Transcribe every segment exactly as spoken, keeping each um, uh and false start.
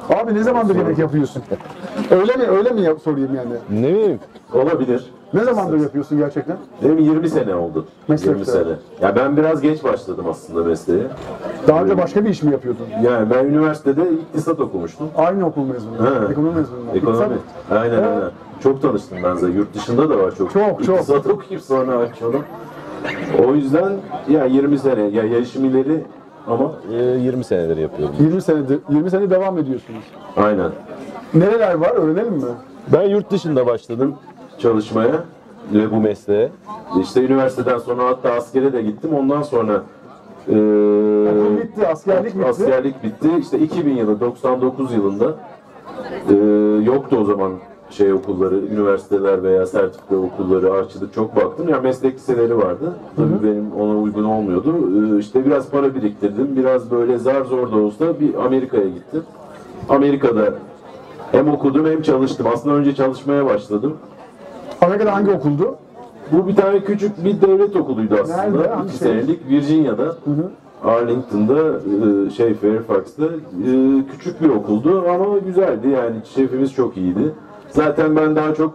Abi ne zamandır yemek yapıyorsun? Öyle mi? Öyle mi yap, sorayım yani? Ne bileyim. Olabilir. Ne zamandır yapıyorsun gerçekten? Benim yirmi sene oldu. Meslekte. yirmi sene. Ya ben biraz geç başladım aslında mesleğe. Daha önce başka bir iş mi yapıyordun? Yani ben üniversitede iktisat okumuştum. Aynı okul mezunu. Ha. Ekonomi mezunu. Ekonomi. İktisat- Aynen Ha. aynen. Çok tanıştım ben zaten. Yurt dışında da var çok. Çok, çok. İktisat okuyup sonra açalım. O yüzden ya yirmi sene, ya yaşım ileri ama Ee, yirmi senedir yapıyorum. yirmi senedir, yirmi sene devam ediyorsunuz. aynen. Nereler var öğrenelim mi? Ben yurt dışında başladım Çalışmaya. ve bu mesleğe. İşte üniversiteden sonra hatta askere de gittim. Ondan sonra eee, Okul bitti, askerlik bitti. askerlik bitti. İşte iki bin yılı, doksan dokuz yılında eee, yoktu o zaman şey okulları, üniversiteler veya sertifika okulları, aşçılık çok baktım. Ya meslek liseleri vardı. Tabii benim ona uygun olmuyordu. Eee, işte biraz para biriktirdim. Biraz böyle zar zor da olsa bir Amerika'ya gittim. Amerika'da hem okudum hem çalıştım. Aslında önce çalışmaya başladım. Amerika'da hangi okuldu? Bu bir tane küçük bir devlet okuluydu aslında. Nerede? Hangi İki şehir? senelik Virginia'da. Arlington'da, e, şey Fairfax'ta e, küçük bir okuldu ama güzeldi yani şefimiz çok iyiydi. Zaten ben daha çok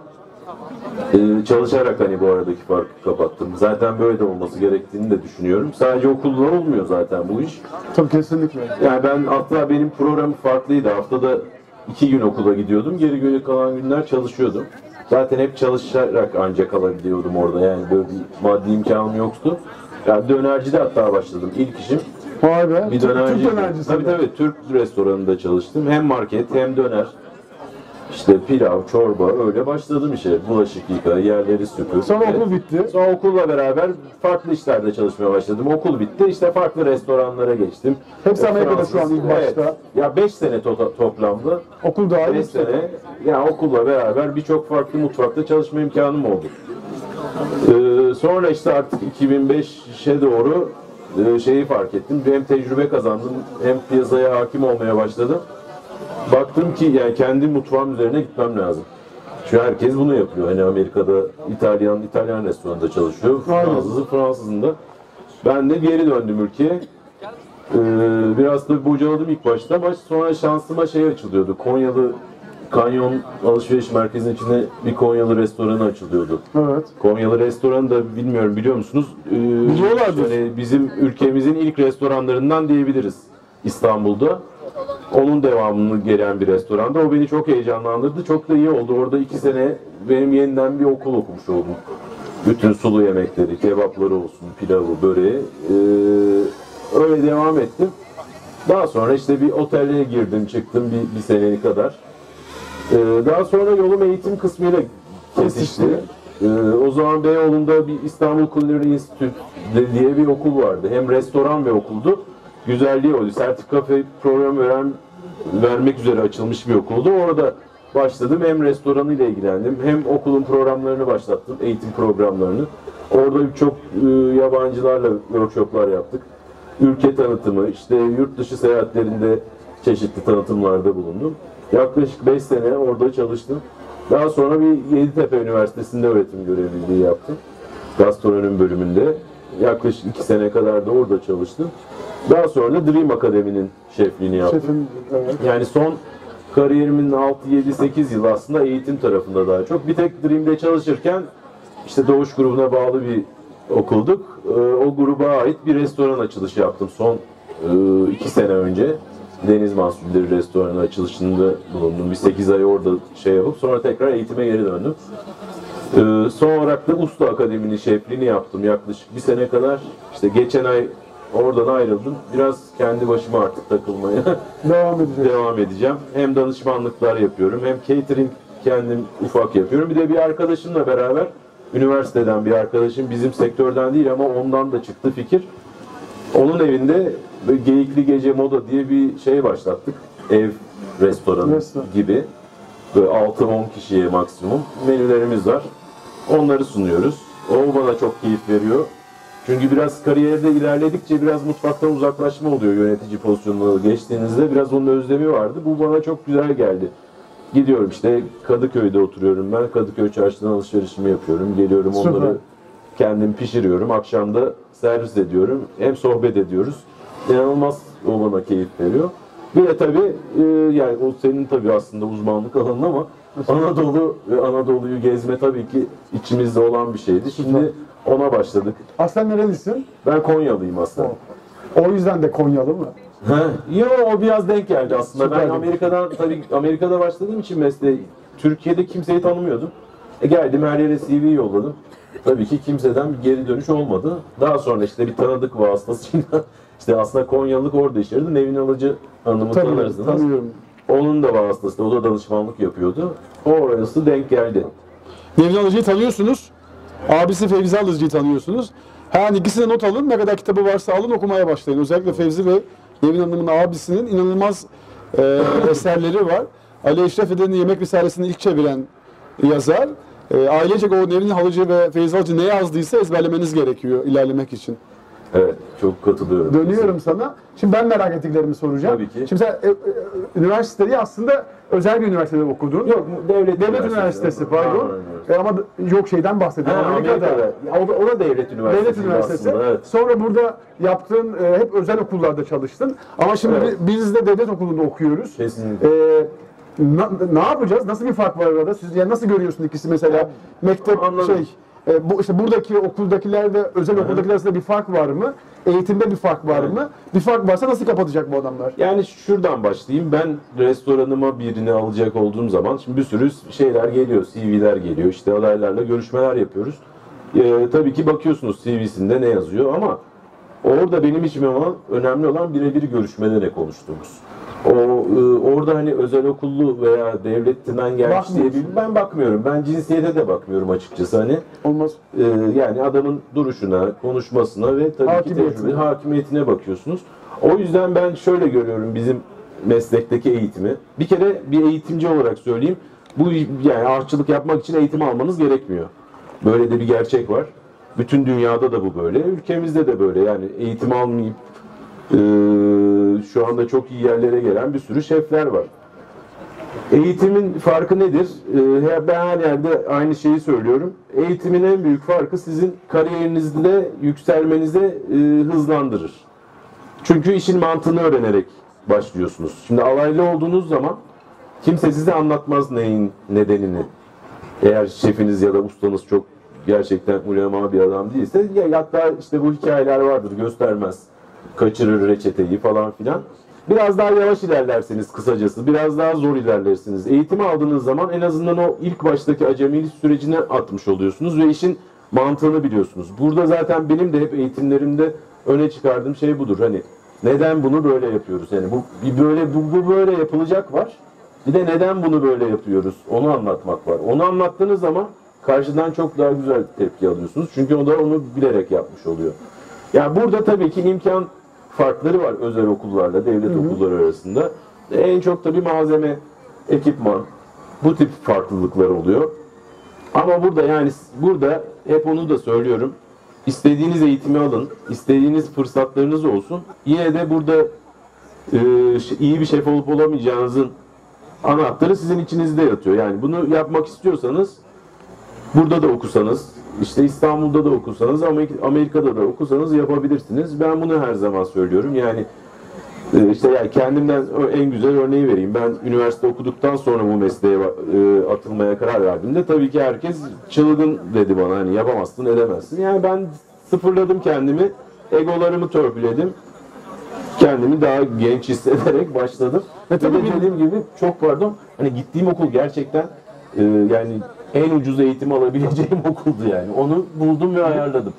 e, çalışarak hani bu aradaki farkı kapattım. Zaten böyle de olması gerektiğini de düşünüyorum. Sadece okulla olmuyor zaten bu iş. Tabii kesinlikle. Yani ben hatta benim programım farklıydı. Haftada iki gün okula gidiyordum. Geri geri kalan günler çalışıyordum. Zaten hep çalışarak ancak kalabiliyordum orada. Yani böyle bir maddi imkanım yoktu. Yani dönercide hatta başladım. İlk işim Vay be. bir Türk- dönerci. Türk dönercisi. Tabii tabii Türk restoranında çalıştım. Hem market hem döner. İşte pilav, çorba öyle başladım işe. Bulaşık yıka, yerleri süpür. Sonra Evet. okul bitti. Sonra okulla beraber farklı işlerde çalışmaya başladım. Okul bitti. İşte farklı restoranlara geçtim. Hepsi Amerika'da şu an ilk Evet. başta. Ya beş sene to- toplamda. Okul dahil. beş sene. Ya okulla beraber birçok farklı mutfakta çalışma imkanım oldu. Ee, sonra işte artık iki bin beşe doğru e, şeyi fark ettim. Hem tecrübe kazandım hem piyasaya hakim olmaya başladım. Baktım ki yani kendi mutfağım üzerine gitmem lazım. Çünkü herkes bunu yapıyor. Hani Amerika'da İtalyan İtalyan restoranında çalışıyor. Aynen. Fransızı Fransızında. Ben de geri döndüm ülkeye. Ee, biraz da bocaladım ilk başta ama sonra şansıma şey açılıyordu. Konyalı Kanyon Alışveriş Merkezi'nin içinde bir Konyalı restoranı açılıyordu. Evet. Konyalı restoranı da bilmiyorum biliyor musunuz? Ee, Biliyorlardır. Yani bizim ülkemizin ilk restoranlarından diyebiliriz İstanbul'da. Onun devamını gelen bir restoranda. O beni çok heyecanlandırdı. Çok da iyi oldu. Orada iki sene benim yeniden bir okul okumuş oldum. Bütün sulu yemekleri, kebapları olsun, pilavı, böreği. Ee, öyle devam ettim. Daha sonra işte bir otele girdim, çıktım bir, bir seneli kadar. Ee, daha sonra yolum eğitim kısmıyla kesişti. Ee, o zaman Beyoğlu'nda bir İstanbul Culinary Institute diye bir okul vardı. Hem restoran bir okuldu. Güzelliği oydu. Sertifika programı veren, vermek üzere açılmış bir okuldu. Orada başladım. Hem restoranıyla ilgilendim. Hem okulun programlarını başlattım. Eğitim programlarını. Orada çok e, yabancılarla workshoplar yaptık. Ülke tanıtımı, işte yurt dışı seyahatlerinde çeşitli tanıtımlarda bulundum. Yaklaşık beş sene orada çalıştım. Daha sonra bir Yeditepe Üniversitesi'nde öğretim görevliliği yaptım. Gastronomi bölümünde. Yaklaşık iki sene kadar da orada çalıştım. Daha sonra da Dream Akademi'nin şefliğini yaptım. Şefim, evet. Yani son kariyerimin altı yedi sekiz yıl aslında eğitim tarafında daha çok. Bir tek Dream'de çalışırken işte Doğuş grubuna bağlı bir okulduk. Ee, o gruba ait bir restoran açılışı yaptım son e, iki sene önce. Deniz Mahsulleri restoranı açılışında bulundum. Bir sekiz ay orada şey yapıp sonra tekrar eğitime geri döndüm. Ee, son olarak da Usta Akademi'nin şefliğini yaptım yaklaşık bir sene kadar. İşte geçen ay oradan ayrıldım. Biraz kendi başıma artık takılmaya Devam edeceğiz. devam edeceğim. Hem danışmanlıklar yapıyorum hem catering kendim ufak yapıyorum. Bir de bir arkadaşımla beraber, üniversiteden bir arkadaşım, bizim sektörden değil ama ondan da çıktı fikir. Onun evinde böyle Geyikli Gece Moda diye bir şey başlattık. Ev restoranı Restoran. gibi. Böyle altı on kişiye maksimum menülerimiz var. Onları sunuyoruz. O bana çok keyif veriyor. Çünkü biraz kariyerde ilerledikçe biraz mutfaktan uzaklaşma oluyor yönetici pozisyonuna geçtiğinizde. Biraz onun özlemi vardı. Bu bana çok güzel geldi. Gidiyorum işte Kadıköy'de oturuyorum ben. Kadıköy çarşıdan alışverişimi yapıyorum. Geliyorum Süper. onları kendim pişiriyorum. Akşam da servis ediyorum. Hem sohbet ediyoruz. İnanılmaz o bana keyif veriyor. Bir de tabii e, yani o senin tabii aslında uzmanlık alanın ama Anadolu ve Anadolu'yu gezme tabii ki içimizde olan bir şeydi. Şimdi ona başladık. Aslen nerelisin? Ben Konyalıyım aslında. O yüzden de Konyalı mı? He. Yo, o biraz denk geldi aslında. Süper Ben denk. Amerika'dan tabii Amerika'da başladığım için mesleği Türkiye'de kimseyi tanımıyordum. E geldim her yere C V yolladım. Tabii ki kimseden bir geri dönüş olmadı. Daha sonra işte bir tanıdık vasıtasıyla işte aslında Konyalılık orada işlerdi. Nevin Alıcı Hanım'ı Tanıyorum, tanırsınız. tanıyorum. Onun da vasıtasıyla o da danışmanlık yapıyordu. O orası denk geldi. Nevin Alıcı'yı tanıyorsunuz. Abisi Fevzi Alıcı'yı tanıyorsunuz. Her ikisine not alın. Ne kadar kitabı varsa alın, okumaya başlayın. Özellikle Fevzi ve Nevin Hanım'ın abisinin inanılmaz e, eserleri var. Ali Eşref Eden'in Yemek Risalesi'ni ilk çeviren yazar. E, ailecek o Nevin Alıcı ve Fevzi Alıcı ne yazdıysa ezberlemeniz gerekiyor ilerlemek için. Evet, çok katılıyorum. Dönüyorum sana. Şimdi ben merak ettiklerimi soracağım. Tabii ki. Şimdi sen e, e, üniversiteyi aslında özel bir üniversitede okudun. Yok, devlet, Devlet Üniversitesi, pardon. E, ama yok şeyden bahsediyorum. Ha, Amerika'da. Amerika'da. Ya, o, da, o da devlet üniversitesi. Devlet Üniversitesi. Aslında, evet. Sonra burada yaptığın e, hep özel okullarda çalıştın. Ama şimdi Evet. bi- biz de devlet okulunda okuyoruz. Kesinlikle. E, na- ne yapacağız? Nasıl bir fark var arada? Siz yani nasıl görüyorsun ikisi mesela? Mektep Anladım. şey e, bu işte buradaki okuldakiler ve özel okuldakiler arasında bir fark var mı? Eğitimde bir fark var mı? Bir fark varsa nasıl kapatacak bu adamlar? Yani şuradan başlayayım. Ben restoranıma birini alacak olduğum zaman şimdi bir sürü şeyler geliyor, C V'ler geliyor. İşte adaylarla görüşmeler yapıyoruz. Ee, tabii ki bakıyorsunuz C V'sinde ne yazıyor ama orada benim için olan, önemli olan birebir görüşmede ne konuştuğumuz. O e, orada hani özel okullu veya devletinden gelmiş diye Bakmıyorsun. bir ben bakmıyorum. Ben cinsiyete de bakmıyorum açıkçası hani. Olmaz. Ee, yani adamın duruşuna, konuşmasına ve tabii Hakimiyetine. ki tecrübe, hakimiyetine bakıyorsunuz. O yüzden ben şöyle görüyorum bizim meslekteki eğitimi. Bir kere bir eğitimci olarak söyleyeyim. Bu yani aşçılık yapmak için eğitim almanız gerekmiyor. Böyle de bir gerçek var. Bütün dünyada da bu böyle. Ülkemizde de böyle. Yani eğitim almayıp e, şu anda çok iyi yerlere gelen bir sürü şefler var. Eğitimin farkı nedir? Ee, ben her yerde aynı şeyi söylüyorum. Eğitimin en büyük farkı sizin kariyerinizde yükselmenize e, hızlandırır. Çünkü işin mantığını öğrenerek başlıyorsunuz. Şimdi alaylı olduğunuz zaman kimse size anlatmaz neyin nedenini. Eğer şefiniz ya da ustanız çok gerçekten ulema bir adam değilse, ya hatta işte bu hikayeler vardır, göstermez. Kaçırır reçeteyi falan filan. Biraz daha yavaş ilerlersiniz kısacası, biraz daha zor ilerlersiniz. Eğitimi aldığınız zaman en azından o ilk baştaki acemilik sürecine atmış oluyorsunuz ve işin mantığını biliyorsunuz. Burada zaten benim de hep eğitimlerimde öne çıkardığım şey budur. Hani neden bunu böyle yapıyoruz? Yani bu bir böyle bu, bu böyle yapılacak var. Bir de neden bunu böyle yapıyoruz? Onu anlatmak var. Onu anlattığınız zaman karşıdan çok daha güzel tepki alıyorsunuz. Çünkü o da onu bilerek yapmış oluyor. Yani burada tabii ki imkan farkları var özel okullarla devlet hı hı. okulları arasında. En çok tabii malzeme, ekipman, bu tip farklılıklar oluyor. Ama burada yani burada hep onu da söylüyorum. İstediğiniz eğitimi alın, istediğiniz fırsatlarınız olsun. Yine de burada e, iyi bir şef olup olamayacağınızın anahtarı sizin içinizde yatıyor. Yani bunu yapmak istiyorsanız burada da okusanız, işte İstanbul'da da okusanız, Amerika'da da okusanız yapabilirsiniz. Ben bunu her zaman söylüyorum. Yani işte yani kendimden en güzel örneği vereyim. Ben üniversite okuduktan sonra bu mesleğe atılmaya karar verdiğimde tabii ki herkes çılgın dedi bana. Hani yapamazsın, edemezsin. Yani ben sıfırladım kendimi, egolarımı törpüledim. Kendimi daha genç hissederek başladım. Ve tabii dediğim gibi çok pardon, hani gittiğim okul gerçekten e, yani en ucuz eğitim alabileceğim okuldu yani. Onu buldum ve ayarladım.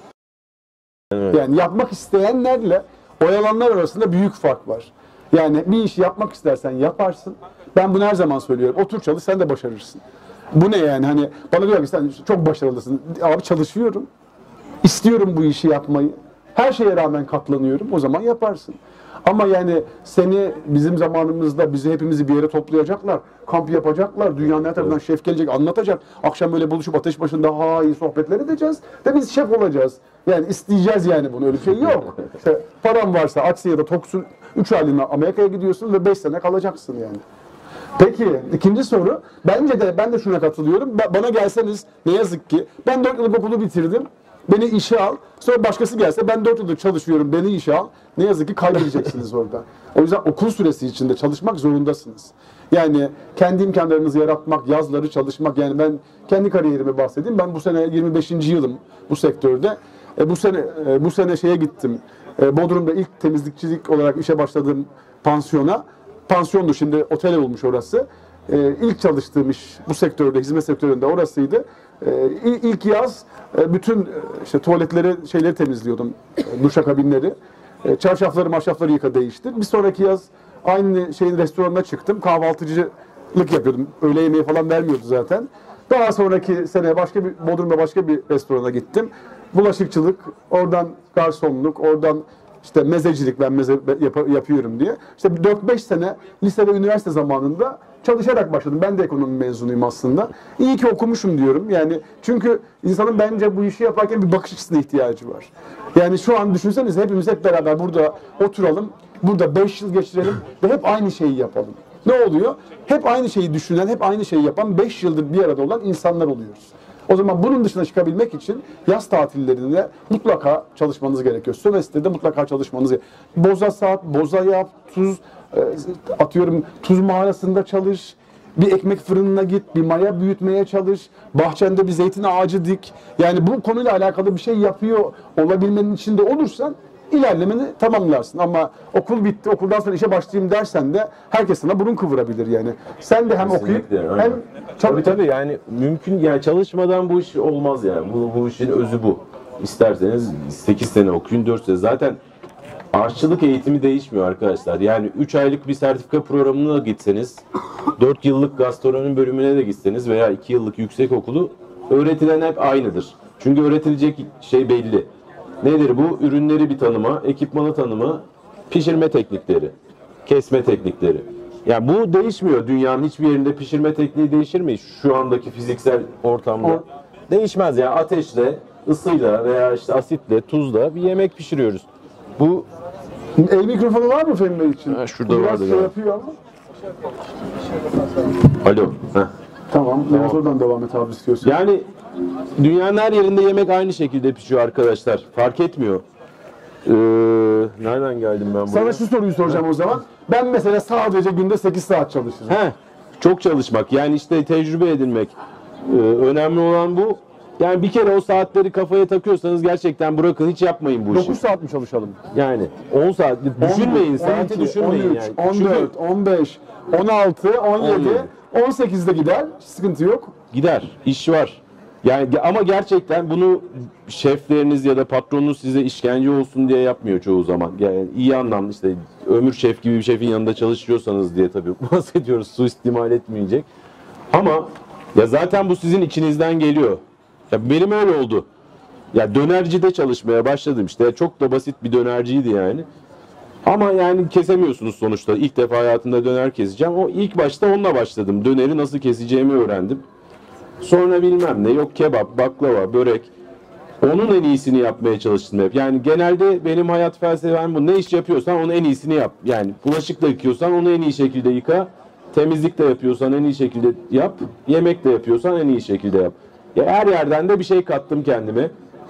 Evet. Yani yapmak isteyenlerle oyalanlar arasında büyük fark var. Yani bir işi yapmak istersen yaparsın. Ben bunu her zaman söylüyorum. Otur çalış, sen de başarırsın. Bu ne yani? Hani bana diyor ki sen çok başarılısın. Abi çalışıyorum. İstiyorum bu işi yapmayı. Her şeye rağmen katlanıyorum. O zaman yaparsın. Ama yani seni bizim zamanımızda bizi hepimizi bir yere toplayacaklar. Kamp yapacaklar. Dünyanın her tarafından şef gelecek, anlatacak. Akşam böyle buluşup ateş başında ha iyi sohbetler edeceğiz. Ve biz şef olacağız. Yani isteyeceğiz yani bunu. Öyle bir şey yok. İşte paran varsa açsın ya da toksun. Üç aylığına Amerika'ya gidiyorsun ve beş sene kalacaksın yani. Peki ikinci soru. Bence de ben de şuna katılıyorum. Bana gelseniz ne yazık ki ben dört yıllık okulu bitirdim. Beni işe al. Sonra başkası gelse ben dört yıldır çalışıyorum, beni işe al. Ne yazık ki kaybedeceksiniz orada. O yüzden okul süresi içinde çalışmak zorundasınız. Yani kendi imkanlarınızı yaratmak, yazları çalışmak. Yani ben kendi kariyerimi bahsedeyim. Ben bu sene yirmi beşinci yılım bu sektörde. E, bu sene e, bu sene şeye gittim. E, Bodrum'da ilk temizlikçilik olarak işe başladığım pansiyona. Pansiyondu, şimdi otel olmuş orası. E, ilk çalıştığım iş bu sektörde, hizmet sektöründe orasıydı. E, ilk yaz e, bütün e, işte tuvaletleri, şeyleri temizliyordum, e, duşakabinleri. E, çarşafları, maşrafları yıka değiştir. Bir sonraki yaz aynı şeyin restoranına çıktım. Kahvaltıcılık yapıyordum. Öğle yemeği falan vermiyordu zaten. Daha sonraki sene başka bir Bodrum'da başka bir restorana gittim. Bulaşıkçılık, oradan garsonluk, oradan işte mezecilik, ben meze yap yapıyorum diye. İşte dört beş sene lise ve üniversite zamanında çalışarak başladım. Ben de ekonomi mezunuyum aslında. İyi ki okumuşum diyorum. Yani çünkü insanın bence bu işi yaparken bir bakış açısına ihtiyacı var. Yani şu an düşünsenize, hepimiz hep beraber burada oturalım, burada beş yıl geçirelim ve hep aynı şeyi yapalım. Ne oluyor? Hep aynı şeyi düşünen, hep aynı şeyi yapan, beş yıldır bir arada olan insanlar oluyoruz. O zaman bunun dışına çıkabilmek için yaz tatillerinde mutlaka çalışmanız gerekiyor. Sömestrede mutlaka çalışmanız gerekiyor. Boza saat, boza yap, tuz, atıyorum tuz mağarasında çalış, bir ekmek fırınına git, bir maya büyütmeye çalış, bahçende bir zeytin ağacı dik. Yani bu konuyla alakalı bir şey yapıyor olabilmenin içinde olursan ilerlemeni tamamlarsın. Ama okul bitti, okuldan sonra işe başlayayım dersen de herkes sana burun kıvırabilir yani. Sen de hem okuyup Kesinlikle, hem tabii tabii, yani mümkün, yani çalışmadan bu iş olmaz yani. Bu, bu işin özü bu. İsterseniz sekiz sene okuyun, dört sene. Zaten aşçılık eğitimi değişmiyor arkadaşlar. Yani üç aylık bir sertifika programına gitseniz, dört yıllık gastronomi bölümüne de gitseniz veya iki yıllık yüksek okulu, öğretilen hep aynıdır. Çünkü öğretilecek şey belli. Nedir bu? Ürünleri bir tanıma, ekipmanı tanıma, pişirme teknikleri, kesme teknikleri. Yani bu değişmiyor. Dünyanın hiçbir yerinde pişirme tekniği değişir mi? Şu andaki fiziksel ortamda. O- Değişmez yani. Ateşle, ısıyla veya işte asitle, tuzla bir yemek pişiriyoruz. Bu el mikrofonu var mı Fehmi Bey için? Ha, şurada Biraz vardı şey ya. yapıyor ama. alo. Heh. Tamam, biraz oradan devam et abi istiyorsan. Yani dünyanın her yerinde yemek aynı şekilde pişiyor arkadaşlar. Fark etmiyor. Ee, nereden geldim ben buraya? Sana şu soruyu soracağım o zaman. Ben mesela sadece günde sekiz saat çalışırım. He, çok çalışmak. Yani işte tecrübe edinmek. Ee, önemli olan bu. Yani bir kere o saatleri kafaya takıyorsanız gerçekten bırakın, hiç yapmayın bu işi. dokuz saat mi çalışalım? Yani on saat düşünmeyin, saati on iki, düşünmeyin on üç, yani. on Çünkü dört, on beş, on altı, on on yedi, yedi. on sekizde gider. Sıkıntı yok. gider, iş var. Yani ge- ama gerçekten bunu şefleriniz ya da patronunuz size işkence olsun diye yapmıyor çoğu zaman. Yani iyi anlamda, işte ömür şef gibi bir şefin yanında çalışıyorsanız diye tabii bahsediyoruz, suistimal etmeyecek. Ama ya zaten bu sizin içinizden geliyor. Ya benim öyle oldu. Ya dönercide çalışmaya başladım işte. Çok da basit bir dönerciydi yani. Ama yani kesemiyorsunuz sonuçta. İlk defa hayatımda döner keseceğim. O ilk başta onunla başladım. Döneri nasıl keseceğimi öğrendim. Sonra bilmem ne, yok kebap, baklava, börek. Onun en iyisini yapmaya çalıştım hep. Yani genelde benim hayat felsefem bu. Ne iş yapıyorsan onun en iyisini yap. Yani bulaşık da yıkıyorsan onu en iyi şekilde yıka. Temizlik de yapıyorsan en iyi şekilde yap. Yemek de yapıyorsan en iyi şekilde yap. Ya her yerden de bir şey kattım kendime.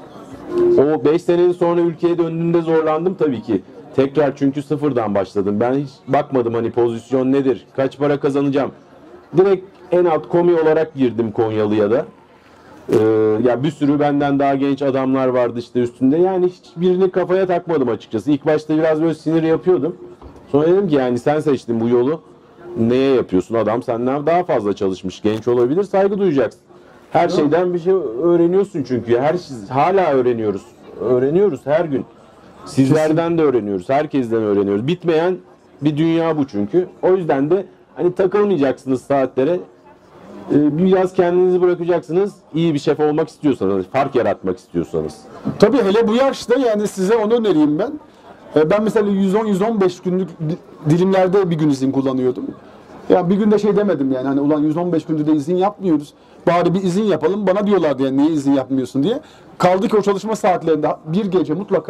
O beş senenin sonra ülkeye döndüğümde zorlandım tabii ki. Tekrar, çünkü sıfırdan başladım. Ben hiç bakmadım hani pozisyon nedir, kaç para kazanacağım. Direkt en alt komi olarak girdim Konyalı'ya da. Ee, ya bir sürü benden daha genç adamlar vardı işte üstünde. Yani hiçbirini kafaya takmadım açıkçası. İlk başta biraz böyle sinir yapıyordum. Sonra dedim ki yani sen seçtin bu yolu. Neye yapıyorsun? Adam senden daha fazla çalışmış. Genç olabilir, saygı duyacaksın. Her şeyden bir şey öğreniyorsun çünkü. Her şey, hala öğreniyoruz. Öğreniyoruz her gün. Sizlerden de öğreniyoruz. Herkesten öğreniyoruz. Bitmeyen bir dünya bu çünkü. O yüzden de hani takılmayacaksınız saatlere. Ee, biraz kendinizi bırakacaksınız. İyi bir şef olmak istiyorsanız, fark yaratmak istiyorsanız. Tabii hele bu yaşta yani size onu önereyim ben. Ee, Ben mesela yüz on yüz on beş günlük di- dilimlerde bir gün izin kullanıyordum. Ya bir günde şey demedim yani hani ulan yüz on beş gündür de izin yapmıyoruz. Bari bir izin yapalım. Bana diyorlardı yani niye izin yapmıyorsun diye. Kaldı ki o çalışma saatlerinde bir gece mutlaka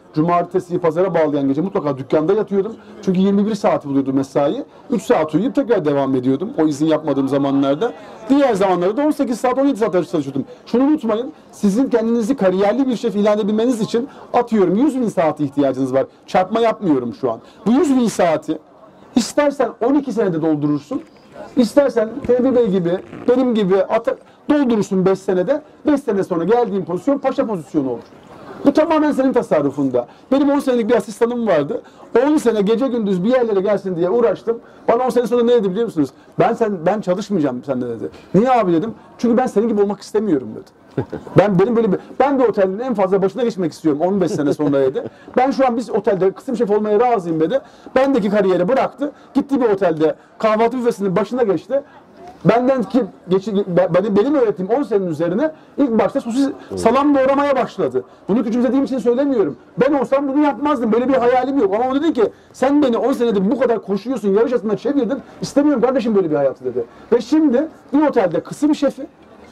cumartesi, pazara bağlayan gece mutlaka dükkanda yatıyordum. Çünkü yirmi bir saat buluyordu mesai. üç saat uyuyup tekrar devam ediyordum o izin yapmadığım zamanlarda. Diğer zamanlarda da on sekiz saat, on yedi saat arası çalışıyordum. Şunu unutmayın, sizin kendinizi kariyerli bir şef ilan edebilmeniz için atıyorum yüz bin saate ihtiyacınız var. Çarpma yapmıyorum şu an. Bu yüz bin saati istersen on iki senede doldurursun, istersen Fehmi Bey gibi, benim gibi ata, doldurursun beş senede, beş sene sonra geldiğin pozisyon paşa pozisyonu olur. Bu tamamen senin tasarrufunda. Benim on senelik bir asistanım vardı. on sene gece gündüz bir yerlere gelsin diye uğraştım. Bana on sene sonra ne dedi biliyor musunuz? Ben sen ben çalışmayacağım sende dedi. Niye abi dedim? Çünkü ben senin gibi olmak istemiyorum dedi. Ben benim böyle bir ben de otelin en fazla başına geçmek istiyorum on beş sene sonra dedi. Ben şu an biz otelde kısım şef olmaya razıyım dedi. Bendeki kariyeri bıraktı. Gitti bir otelde kahvaltı büfesinin başına geçti. Benden ki geçi, benim, benim öğrettiğim on senenin üzerine ilk başta sosis salam doğramaya başladı. Bunu küçümsediğim için söylemiyorum. Ben olsam bunu yapmazdım. Böyle bir hayalim yok. Ama o dedi ki sen beni on senedir bu kadar koşuyorsun, yarış atına çevirdin. İstemiyorum kardeşim böyle bir hayatı dedi. Ve şimdi bir otelde kısım şefi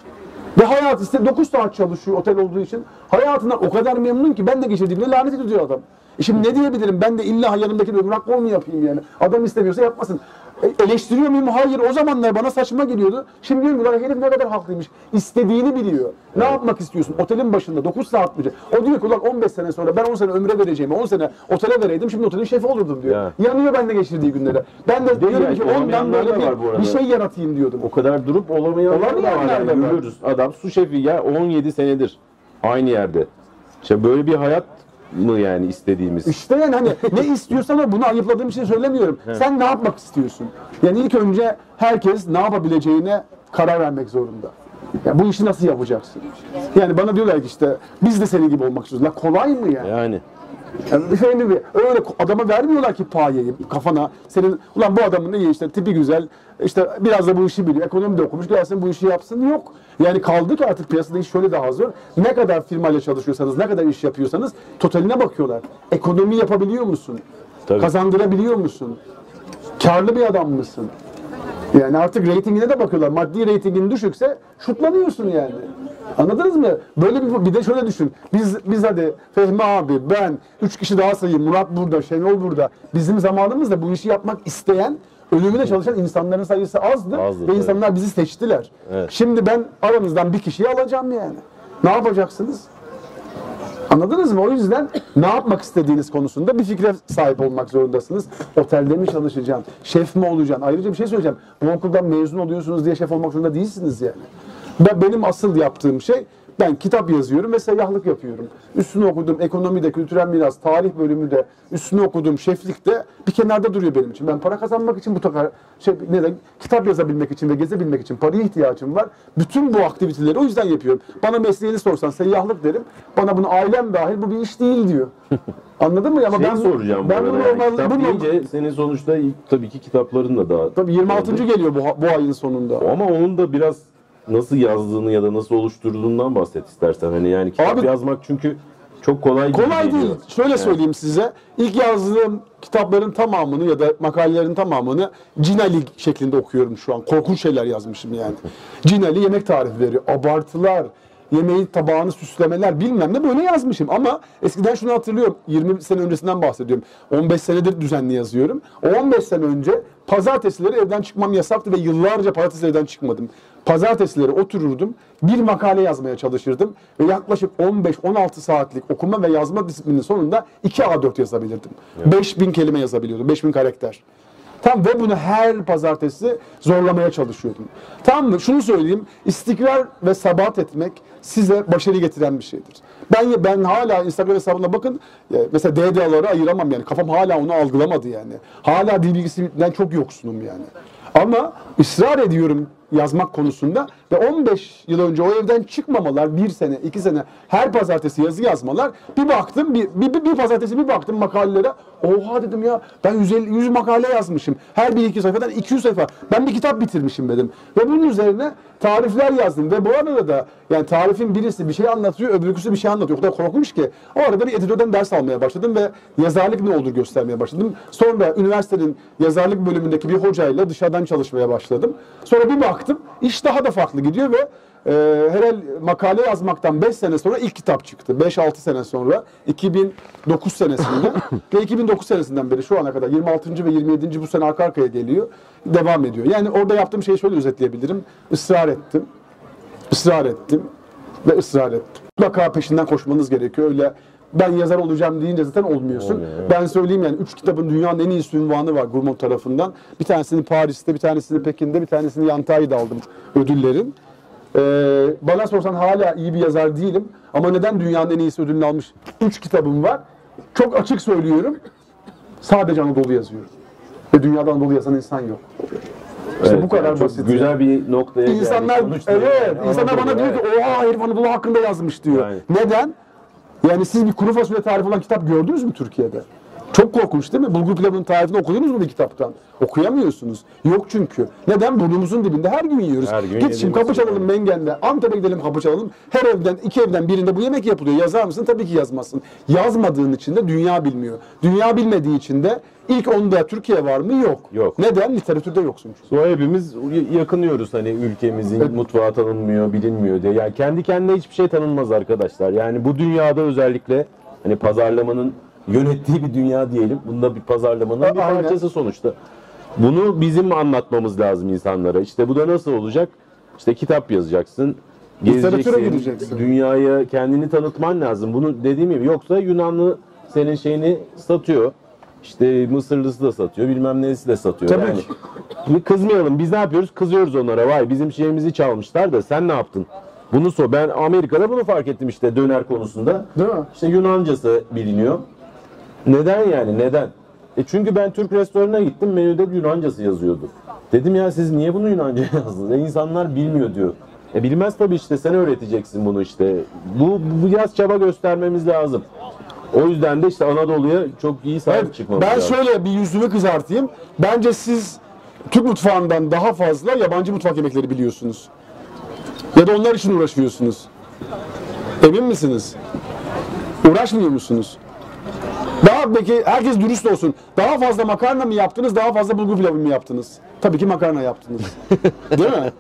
ve hayatı işte dokuz saat çalışıyor otel olduğu için. Hayatından o kadar memnun ki ben de geçirdiğimde lanet ediyor adam. E şimdi ne diyebilirim? Ben de illa yanımdaki ömür hakkı mu yapayım yani? Adam istemiyorsa yapmasın. E, eleştiriyor muyum? Hayır. O zamanlar bana saçma geliyordu. Şimdi diyorum ki herif ne kadar haklıymış. İstediğini biliyor. Ne evet. yapmak istiyorsun? Otelin başında dokuz saat mi? O diyor ki ulan on beş sene sonra ben on sene ömre vereceğimi on sene otele vereydim şimdi otelin şefi olurdum diyor. Ya. Yanıyor bende geçirdiği günlere. Ben de diyorum yani, ki ondan böyle bir, bir şey yaratayım diyordum. O kadar durup olamayanlar da var. Yani. Görüyoruz. Adam su şefi ya on yedi senedir aynı yerde. İşte böyle bir hayat mı yani istediğimiz? İşte yani hani ne istiyorsan o, bunu ayıpladığım için söylemiyorum. He. Sen ne yapmak istiyorsun? Yani ilk önce herkes ne yapabileceğine karar vermek zorunda. Ya bu işi nasıl yapacaksın? Yani bana diyorlar ki işte biz de senin gibi olmak istiyoruz. La kolay mı yani? Yani. Yani efendim öyle adama vermiyorlar ki payeyi kafana. Senin ulan bu adamın iyi işte tipi güzel işte biraz da bu işi biliyor. Ekonomi de okumuş gelsin bu işi yapsın. Yok. Yani kaldı ki artık piyasada iş şöyle daha zor. Ne kadar firmayla çalışıyorsanız, ne kadar iş yapıyorsanız totaline bakıyorlar. Ekonomi yapabiliyor musun? Tabii. Kazandırabiliyor musun? Karlı bir adam mısın? Yani artık reytingine de bakıyorlar. Maddi reytingin düşükse şutlanıyorsun yani. Anladınız mı? Böyle bir, bir de şöyle düşün. Biz biz hadi Fehmi abi, ben, üç kişi daha sayayım. Murat burada, Şenol burada. Bizim zamanımızda bu işi yapmak isteyen, ölümüne çalışan insanların sayısı azdı. Azdı ve tabii. insanlar bizi seçtiler. Evet. Şimdi ben aranızdan bir kişiyi alacağım yani. Ne yapacaksınız? Anladınız mı? O yüzden ne yapmak istediğiniz konusunda bir fikre sahip olmak zorundasınız. Otelde mi çalışacaksın? Şef mi olacaksın? Ayrıca bir şey söyleyeceğim. Bu okuldan mezun oluyorsunuz diye şef olmak zorunda değilsiniz yani. Ben, benim asıl yaptığım şey, ben kitap yazıyorum ve seyyahlık yapıyorum. Üstüne okuduğum ekonomide, kültürel miras, tarih bölümü de, üstüne okuduğum şeflik de bir kenarda duruyor benim için. Ben para kazanmak için bu kadar şey, neden? Kitap yazabilmek için ve gezebilmek için paraya ihtiyacım var. Bütün bu aktiviteleri o yüzden yapıyorum. Bana mesleğini sorsan seyyahlık derim. Bana bunu ailem dahil bu bir iş değil diyor. Anladın mı? Ama şey ben soracağım ben bu bunu arada. Yani normal, kitap bunu, deyince senin sonuçta ilk, tabii ki kitapların da daha... tabii yirmi altıncı geliyor bu, bu ayın sonunda. Ama onun da biraz nasıl yazdığını ya da nasıl oluşturduğundan bahset istersen. Hani yani kitap Abi, yazmak çünkü çok kolay gibi kolay geliyor. değil. Şöyle yani. Söyleyeyim size. İlk yazdığım kitapların tamamını ya da makalelerin tamamını Cinali şeklinde okuyorum şu an. Korkunç şeyler yazmışım yani. Cinali yemek tarifi veriyor. Abartılar, yemeği tabağını süslemeler bilmem ne böyle yazmışım. Ama eskiden şunu hatırlıyorum. yirmi sene öncesinden bahsediyorum. on beş senedir düzenli yazıyorum. O on beş sene önce pazartesileri evden çıkmam yasaktı ve yıllarca pazartesi evden çıkmadım. Pazartesileri otururdum, bir makale yazmaya çalışırdım ve yaklaşık on beş on altı saatlik okuma ve yazma disiplinin sonunda iki A dört yazabilirdim. Evet. beş bin kelime yazabiliyordum, beş bin karakter. Tam ve bunu her pazartesi zorlamaya çalışıyordum. Tamam mı? Şunu söyleyeyim, istikrar ve sabat etmek size başarı getiren bir şeydir. Ben ben hala Instagram hesabına bakın, mesela D D A'ları ayıramam yani. Kafam hala onu algılamadı yani. Hala dil bilgisinden çok yoksunum yani. Ama ısrar ediyorum yazmak konusunda ve on beş yıl önce o evden çıkmamalar, bir sene, iki sene her pazartesi yazı yazmalar, bir baktım, bir, bir, bir, bir pazartesi bir baktım makalelere, oha dedim ya ben yüz elli yüz makale yazmışım. Her bir iki sayfadan iki yüz sayfa. Ben bir kitap bitirmişim dedim. Ve bunun üzerine tarifler yazdım ve bu arada da yani tarifin birisi bir şey anlatıyor, öbürküsü bir şey anlatıyor. O kadar korkunç ki. O arada bir editörden ders almaya başladım ve yazarlık ne olur göstermeye başladım. Sonra üniversitenin yazarlık bölümündeki bir hocayla dışarıdan çalışmaya başladım. Sonra bir baktım, iş daha da farklı gidiyor ve e, herhal makale yazmaktan beş sene sonra ilk kitap çıktı. beş altı sene sonra iki bin dokuz senesinde ve iki bin dokuz senesinden beri şu ana kadar yirmi altıncı ve yirmi yedinci bu sene arka arkaya geliyor. Devam ediyor. Yani orada yaptığım şeyi şöyle özetleyebilirim. Israr ettim. Israr ettim ve ısrar ettim. Mutlaka peşinden koşmanız gerekiyor. Öyle ben yazar olacağım deyince zaten olmuyorsun. Olmuyor, evet. Ben söyleyeyim yani üç kitabın dünyanın en iyisi ünvanı var Gurmont tarafından. Bir tanesini Paris'te, bir tanesini Pekin'de, bir tanesini Yantayi'de aldım ödüllerin. Ee, bana sorsan hala iyi bir yazar değilim. Ama neden dünyanın en iyisi ödülünü almış üç kitabım var? Çok açık söylüyorum. Sadece Anadolu yazıyorum. Ve dünyada Anadolu yazan insan yok. İşte Evet, bu kadar yani çok basit. güzel bir noktaya geldik. İnsanlar, Sonuçta evet, yani insanlar bana Anadolu, diyor ki evet. oha herif Anadolu hakkında yazmış diyor. Yani. Neden? Yani siz bir kuru fasulye tarifi olan kitap gördünüz mü Türkiye'de? Çok korkunç değil mi? Bulgur pilavının tarifini okudunuz mu bir kitaptan? Okuyamıyorsunuz. Yok çünkü. Neden? Burnumuzun dibinde her gün yiyoruz. Her gün Git şimdi kapı yediğimiz çalalım şey. Mengen'de. Antep'e gidelim kapı çalalım. Her evden, iki evden birinde bu yemek yapılıyor. Yazar mısın? Tabii ki yazmazsın. Yazmadığın için de dünya bilmiyor. Dünya bilmediği için de ilk onda Türkiye var mı? Yok. Yok. Neden? Literatürde yoksun çünkü. Sonra hepimiz yakınıyoruz hani ülkemizin mutfağı tanınmıyor, bilinmiyor diye. Yani kendi kendine hiçbir şey tanınmaz arkadaşlar. Yani bu dünyada özellikle hani pazarlamanın yönettiği bir dünya diyelim. Bunda bir pazarlamanın bir Aynen. parçası sonuçta. Bunu bizim anlatmamız lazım insanlara. İşte bu da nasıl olacak? İşte kitap yazacaksın, Literatüre gezeceksin, gireceksin. dünyaya kendini tanıtman lazım. Bunu dediğim gibi yoksa Yunanlı senin şeyini satıyor. İşte Mısırlısı da satıyor, bilmem neresi de satıyor. Tabii yani. ki. Şimdi kızmayalım. Biz ne yapıyoruz? Kızıyoruz onlara. Vay bizim şeyimizi çalmışlar da sen ne yaptın? Bunu sor. Ben Amerika'da bunu fark ettim işte döner konusunda. Değil mi? İşte Yunancası biliniyor. Neden yani? Neden? E çünkü ben Türk restoranına gittim. Menüde Yunancası yazıyordu. Dedim ya siz niye bunu Yunanca yazdınız? E insanlar bilmiyor diyor. E bilmez tabii işte sen öğreteceksin bunu işte. Bu, bu biraz çaba göstermemiz lazım. O yüzden de işte Anadolu'ya çok iyi sahip Evet, çıkmamız ben lazım. şöyle bir yüzümü kızartayım. Bence siz Türk mutfağından daha fazla yabancı mutfak yemekleri biliyorsunuz. Ya da onlar için uğraşıyorsunuz. Emin misiniz? Uğraşmıyor musunuz? Daha peki herkes dürüst olsun. Daha fazla makarna mı yaptınız, daha fazla bulgur pilavı mı yaptınız? Tabii ki makarna yaptınız. Değil mi?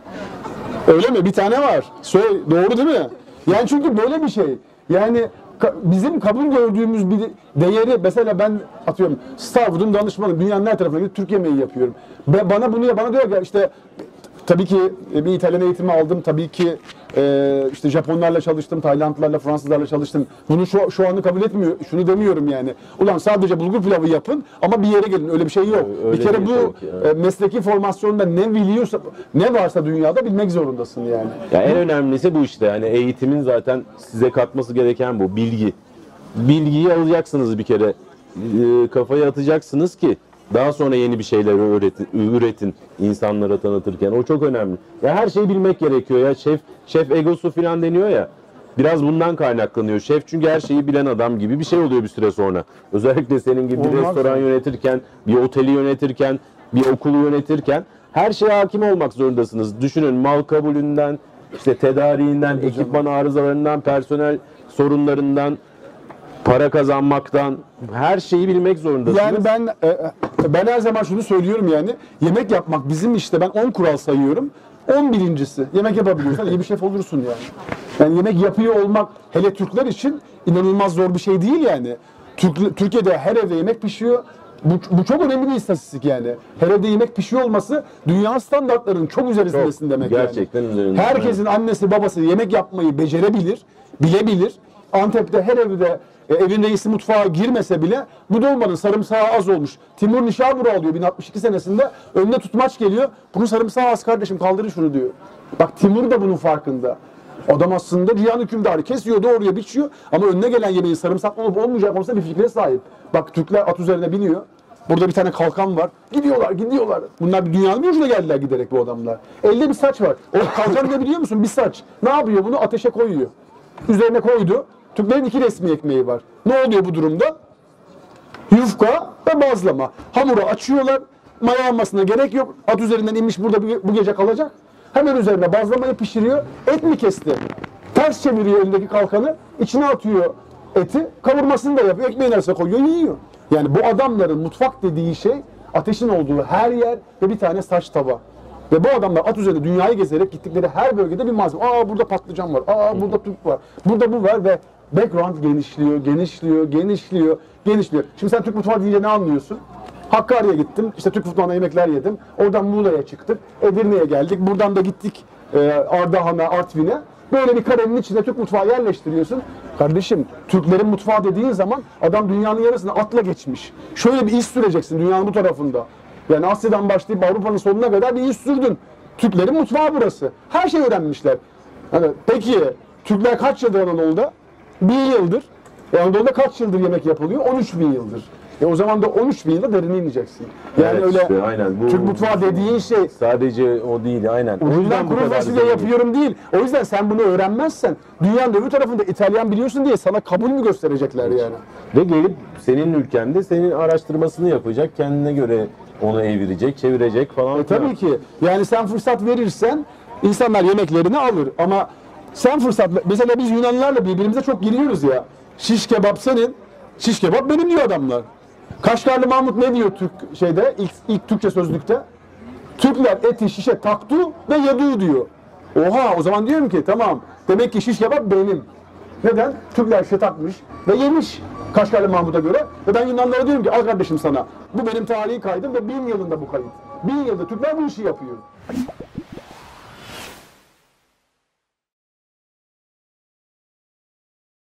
Öyle mi? Bir tane var. Söyle, doğru değil mi? Yani çünkü böyle bir şey. Yani ka- bizim kabul gördüğümüz bir değeri, mesela ben atıyorum Starwood'un danışmanı, dünyanın her tarafına gidip Türk yemeği yapıyorum. Ve bana bunu bana diyor ki işte tabii ki bir İtalyan eğitimi aldım, tabii ki e, işte Japonlarla çalıştım, Taylandlılarla, Fransızlarla çalıştım. Bunu şu, şu anı kabul etmiyor, şunu demiyorum yani. Ulan sadece bulgur pilavı yapın ama bir yere gelin, öyle bir şey yok. Öyle bir kere değil bu tabii ki, evet. e, mesleki formasyonda ne biliyorsa, ne varsa dünyada bilmek zorundasın yani. Ya en önemlisi bu işte. Yani eğitimin zaten size katması gereken bu bilgi. Bilgiyi alacaksınız bir kere. Ee, kafaya atacaksınız ki daha sonra yeni bir şeyler öğretin, üretin insanlara tanıtırken. O çok önemli. Ya her şeyi bilmek gerekiyor ya. Şef şef egosu falan deniyor ya. Biraz bundan kaynaklanıyor. Şef çünkü her şeyi bilen adam gibi bir şey oluyor bir süre sonra. Özellikle senin gibi bir Olmaz restoran mı? yönetirken, bir oteli yönetirken, bir okulu yönetirken her şeye hakim olmak zorundasınız. Düşünün mal kabulünden, işte tedariğinden, ekipman arızalarından, personel sorunlarından, para kazanmaktan her şeyi bilmek zorundasınız. Yani ben e, ben her zaman şunu söylüyorum yani yemek yapmak bizim işte ben on kural sayıyorum. on birincisi yemek yapabiliyorsan iyi bir şef olursun yani. Yani yemek yapıyor olmak hele Türkler için inanılmaz zor bir şey değil yani. Türk, Türkiye'de her evde yemek pişiyor. Bu, bu çok önemli bir istatistik yani. Her evde yemek pişiyor olması dünya standartlarının çok üzerindesin Çok, demek gerçekten yani. üzerinde. Herkesin annesi babası yemek yapmayı becerebilir, bilebilir. Antep'te her evde e, evin reisi mutfağa girmese bile bu dolmanın sarımsağı az olmuş. Timur Nişabur alıyor bin altmış iki senesinde önüne tutmaç geliyor. Bunun sarımsağı az kardeşim kaldırın şunu diyor. Bak Timur da bunun farkında. Adam aslında cihan hükümdarı kesiyor, doğruya biçiyor ama önüne gelen yemeğin sarımsaklı olup olmayacak konusunda bir fikre sahip. Bak Türkler at üzerine biniyor. Burada bir tane kalkan var. Gidiyorlar, gidiyorlar. Bunlar bir dünyanın bir ucuna geldiler giderek bu adamlar. Elde bir saç var. O kalkan ne biliyor musun? Bir saç. Ne yapıyor bunu? Ateşe koyuyor. Üzerine koydu. Türklerin iki resmi ekmeği var. Ne oluyor bu durumda? Yufka ve bazlama. Hamuru açıyorlar. Mayalanmasına gerek yok. At üzerinden inmiş burada bu gece kalacak. Hemen üzerine bazlamayı pişiriyor. Et mi kesti? Ters çeviriyor elindeki kalkanı. İçine atıyor eti. Kavurmasını da yapıyor. Ekmeğin arasına koyuyor, yiyor. Yani bu adamların mutfak dediği şey ateşin olduğu her yer ve bir tane saç tava. Ve bu adamlar at üzerinde dünyayı gezerek gittikleri her bölgede bir malzeme. Aa burada patlıcan var, aa burada Türk var, burada bu var ve background genişliyor, genişliyor, genişliyor, genişliyor. Şimdi sen Türk mutfağı deyince ne anlıyorsun? Hakkari'ye gittim, işte Türk mutfağına yemekler yedim. Oradan Muğla'ya çıktık, Edirne'ye geldik. Buradan da gittik e, Ardahan'a, Artvin'e. Böyle bir karenin içine Türk mutfağı yerleştiriyorsun. Kardeşim, Türklerin mutfağı dediğin zaman adam dünyanın yarısını atla geçmiş. Şöyle bir iz süreceksin dünyanın bu tarafında. Yani Asya'dan başlayıp Avrupa'nın sonuna kadar bir iz sürdün. Türklerin mutfağı burası. Her şeyi öğrenmişler. Yani peki Türkler kaç yıldır Anadolu'da? Bin yıldır. E Anadolu'da kaç yıldır yemek yapılıyor? on üç bin yıldır. E o zaman da on üç bin yılda derine ineceksin. Yani Evet, öyle işte, aynen. Bu- Türk mutfağı dediğin şey Sadece o değil, aynen. o yüzden kuru fasulye zengin. yapıyorum değil. O yüzden sen bunu öğrenmezsen dünyanın öbür tarafında İtalyan biliyorsun diye sana kabul mü gösterecekler yani? Ve gelip senin ülkende senin araştırmasını yapacak, kendine göre onu evirecek, çevirecek falan. E tabii ki. Yani sen fırsat verirsen insanlar yemeklerini alır. Ama sen fırsat... Mesela biz Yunanlılarla birbirimize çok giriyoruz ya. Şiş kebap senin, şiş kebap benim diyor adamlar. Kaşgarlı Mahmut ne diyor Türk şeyde, ilk, ilk Türkçe sözlükte? Türkler eti şişe taktu ve yadu diyor. Oha, o zaman diyorum ki tamam, demek ki şiş kebap benim. Neden? Türkler şişe takmış ve yemiş Kaşgarlı Mahmut'a göre. Ve ben Yunanlara diyorum ki al kardeşim sana, bu benim tarihi kaydım ve bin yılında bu kayıt. Bin yılda Türkler bu işi yapıyor.